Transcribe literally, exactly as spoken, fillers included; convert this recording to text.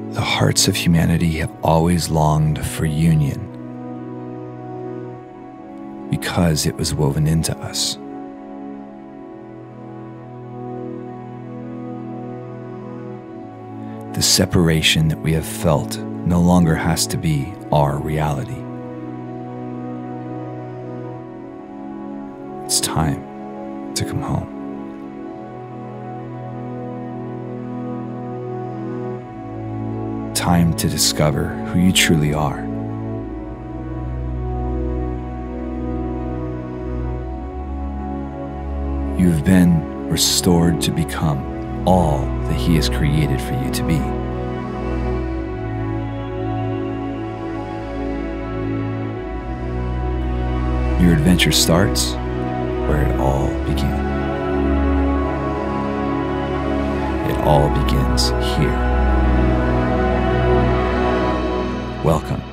The hearts of humanity have always longed for union because it was woven into us. The separation that we have felt no longer has to be our reality. It's time to come home. Time to discover who you truly are. You've been restored to become all that He has created for you to be. Your adventure starts where it all began. It all begins here. Welcome